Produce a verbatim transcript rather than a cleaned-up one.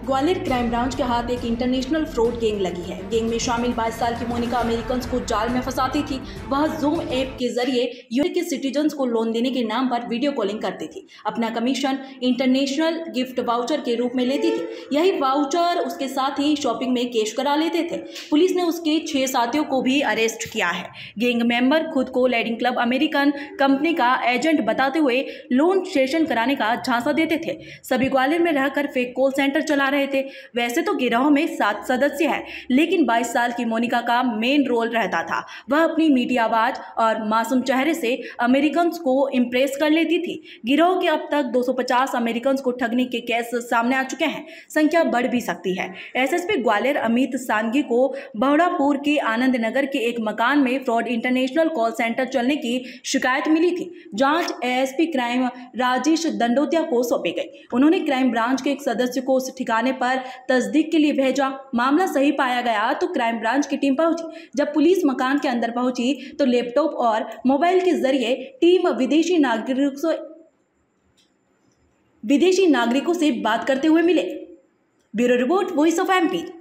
Gwalior crime branch के हाथ एक इंटरनेशनल फ्रॉड गैंग लगी है। गैंग में शामिल बाईस साल की मोनिका अमेरिकन्स को जाल में फंसाती थी। वह जूम ऐप के जरिए यूएस के सिटीजन्स को लोन देने के नाम पर वीडियो कॉलिंग करती थी। अपना कमीशन इंटरनेशनल गिफ्ट वाउचर के रूप में लेती थी। यही वाउचर उसके साथ ही शॉपिंग में कैश करा लेते थे। पुलिस ने उसके छह साथियों को भी अरेस्ट किया है। गैंग मेंबर खुद को लेडिंग क्लब अमेरिकन कंपनी का एजेंट बताते हुए लोन सेशन कराने का झांसा देते थे। सभी ग्वालियर में रहकर फेक कॉल सेंटर चला रहे थे। वैसे तो गिरोह में सात सदस्य हैं, लेकिन बाईस साल की मोनिका का मेन रोल रहता था। वह अपनी मीठी आवाज और मासूम चेहरे से अमेरिकन्स को इम्प्रेस कर लेती थी। गिरोह के अब तक दो सौ पचास अमेरिकन्स को ठगने के केस सामने आ चुके हैं। संख्या बढ़ भी सकती है। एसएसपी ग्वालियर अमित सांगी को बहुड़ापुर के आनंद नगर के एक मकान में फ्रॉड इंटरनेशनल कॉल सेंटर चलने की शिकायत मिली थी। जांच एएसपी क्राइम राजेश दंडोतिया को सौंपी गई। उन्होंने क्राइम ब्रांच के एक सदस्य को उस ठिकाने पर तस्दीक के लिए भेजा। मामला सही पाया गया तो क्राइम ब्रांच की टीम पहुंची। जब पुलिस मकान के अंदर पहुंची तो लैपटॉप और मोबाइल के जरिए टीम विदेशी नागरिकों से विदेशी नागरिकों से बात करते हुए मिले। Bureau report, voice of MP.